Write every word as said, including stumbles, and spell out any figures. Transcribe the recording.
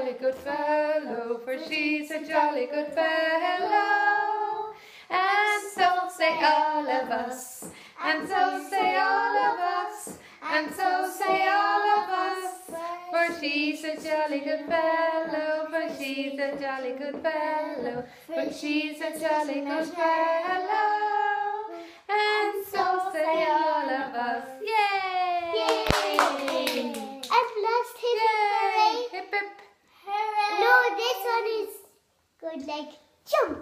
jolly good fellow, for she's a jolly good fellow. And so say all of us, and so say all of us, and so say all of us. For she's a jolly good fellow, for she's a jolly good fellow, for she's a jolly good fellow. And so say all of us. Yay! Yay! At last, hip hip hooray! Hip hip! Hooray! No, this one is good, like jump.